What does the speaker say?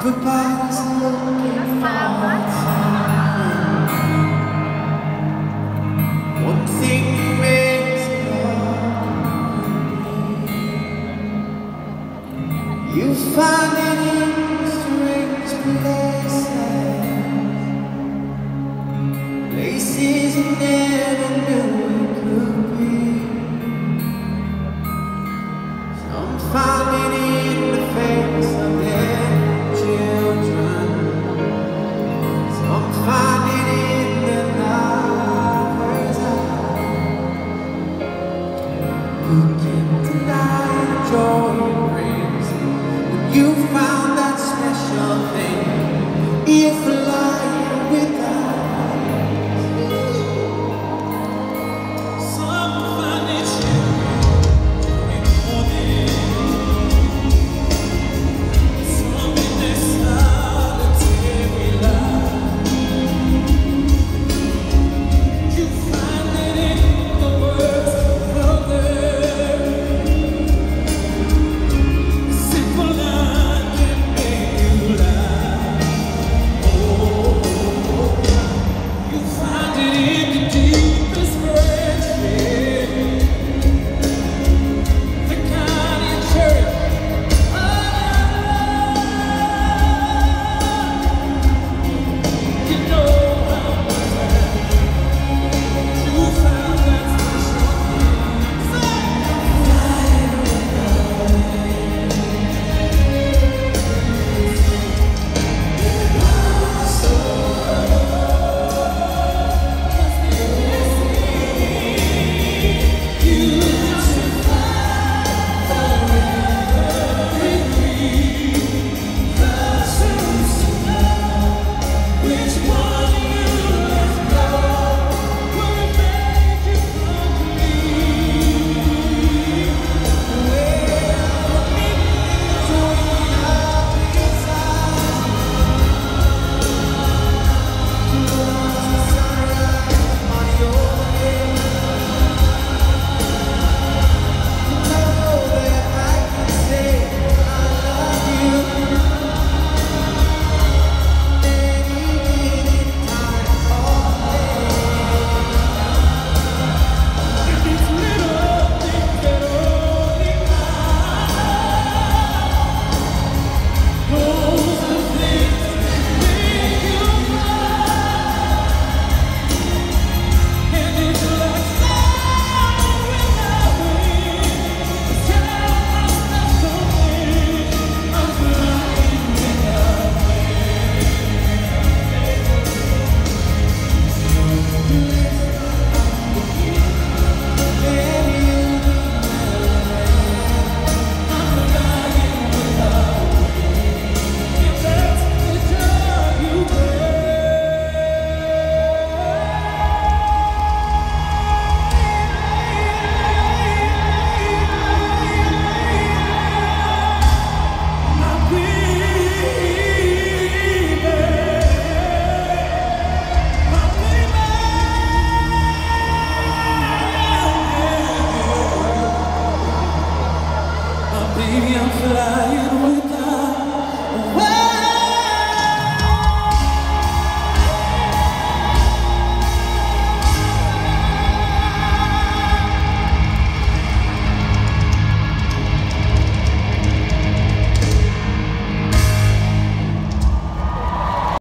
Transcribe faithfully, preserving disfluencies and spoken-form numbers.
Everybody's looking for something. One thing remains complete. You find it in strange places, places you never knew it could be. Some find it in the face of their children. Some find it in the lover's eye. Who can deny the joy it brings when you